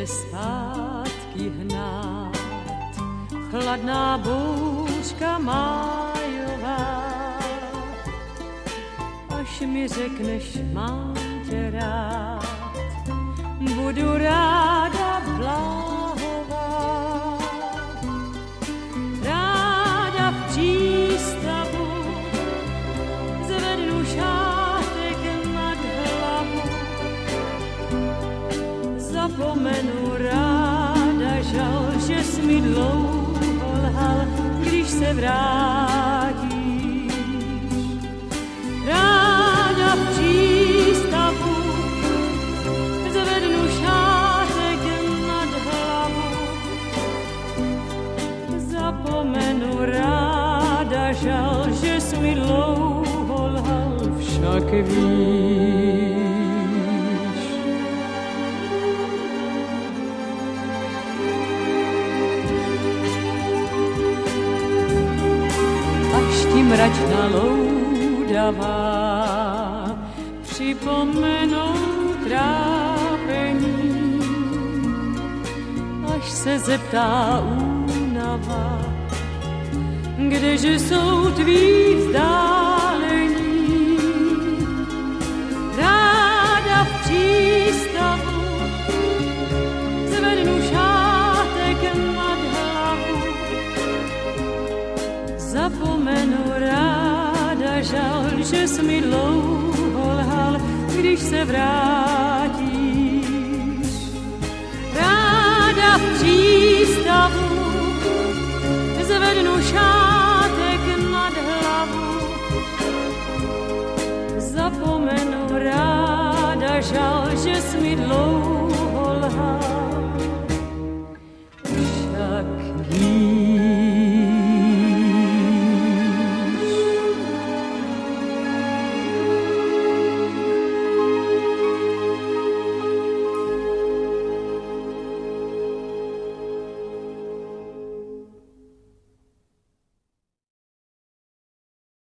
mě zpátky hnát. Chladná bouřka májová, až mi řekneš, mám tě rád, budu ráda bláhová. Ráda v přístavu zvednu šátek nad hlavu, zapomenu ráda, žal, že jsi mi dlouho lhal, když se vrátíš. Ráda v přístavu zvednu šátek nad hlavu, zapomenu ráda, žal, že jsi mi dlouho lhal, však víš. Mračná loudavá připomenou trápení, až se zeptá únava, kdeže jsou tví vzdálení. Ráda v přístavu zvednu šátek nad hlavu, zapomenu ráda, žal, že jsi mi dlouho lhal, když se vrátíš. Ráda v přístavu zvednu šátek nad hlavu, zapomenu ráda, žal, že jsi mi dlouho